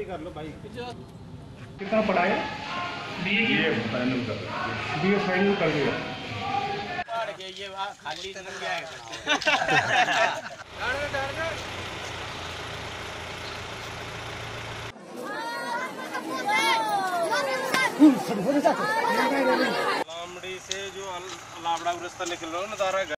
कर लो भाई। कितना पढ़ा है? बीए फाइनल कर दिया। ये खाली क्या है? लामड़ी से जो लावड़ा रास्ता निकल रहा है ना तारा